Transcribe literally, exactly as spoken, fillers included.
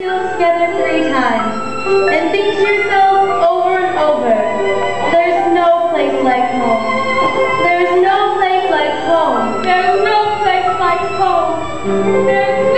together three times and think to yourself over and over, there's no place like home. There's no place like home. There's no place like home. There's